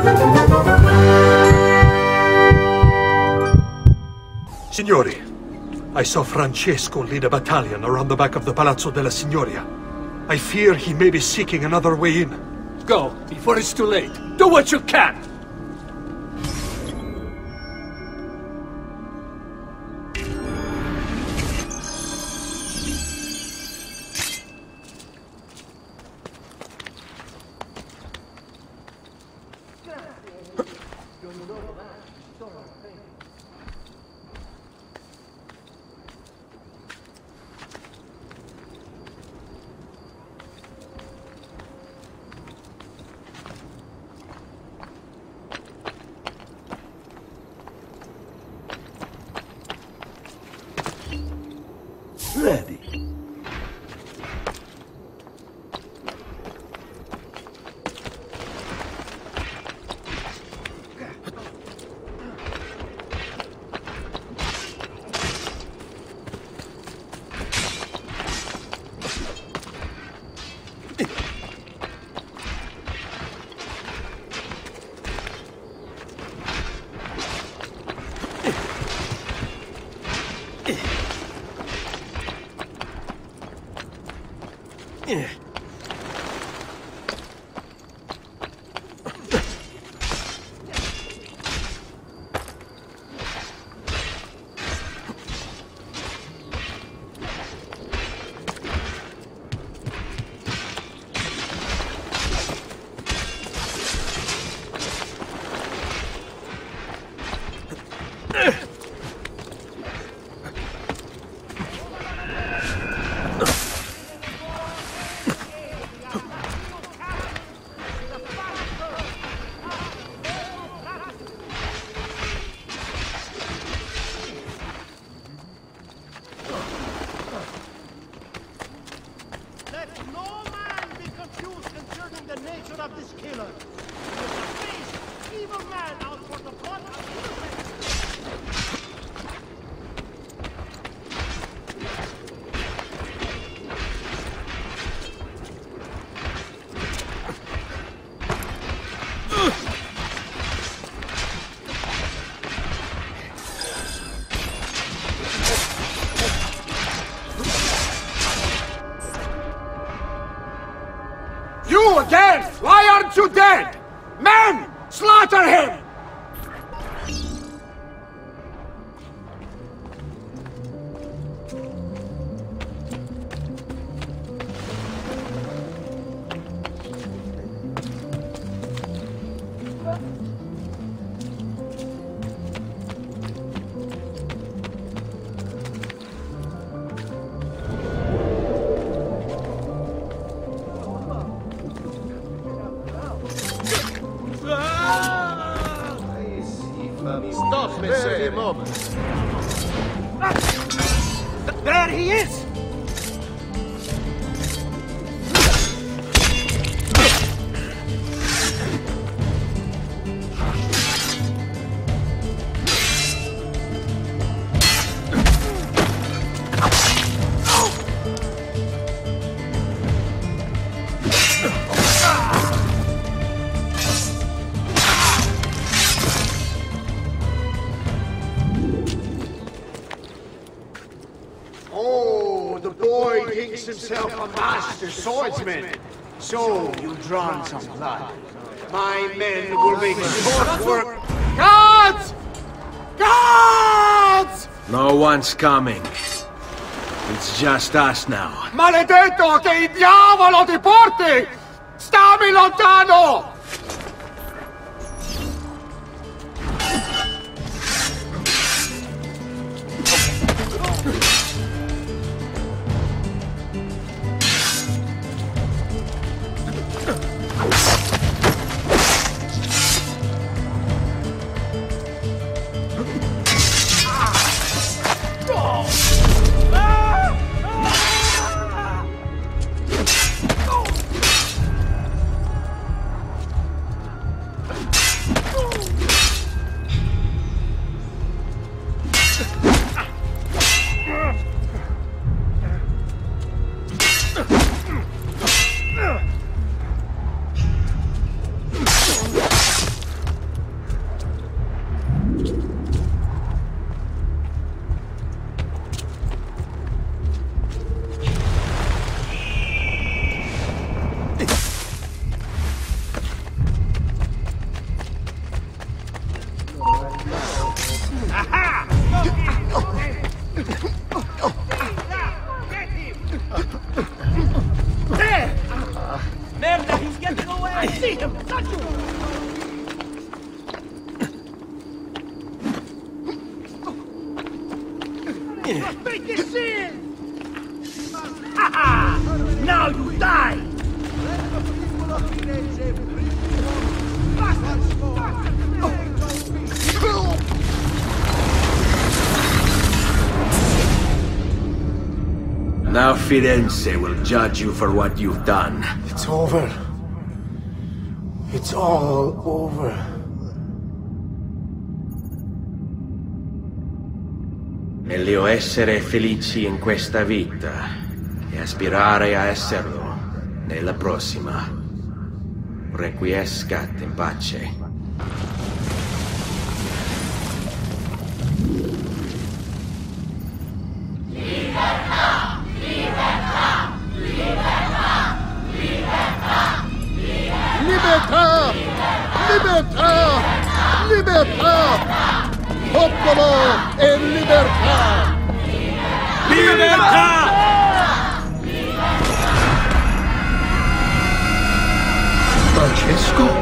Signori, I saw Francesco lead a battalion around the back of the Palazzo della Signoria. I fear he may be seeking another way in. Go, before it's too late. Do what you can! Ready. You again! Why aren't you dead? Men! Slaughter him! Stop, Messer, a moment. There he is! Himself a master swordsman. So you've drawn some blood. My men will make short work. Guards! Guards! No one's coming. It's just us now. Maledetto che il diavolo ti porti! Stammi lontano! me! Make a scene! Ha now you die! Now Firenze will judge you for what you've done. It's over. It's all over. Meglio essere felici in questa vita e aspirare a esserlo nella prossima. Requiescat in pace. Libertà! Libertà! Libertà! Popolo e libertà! Libertà! Francesco?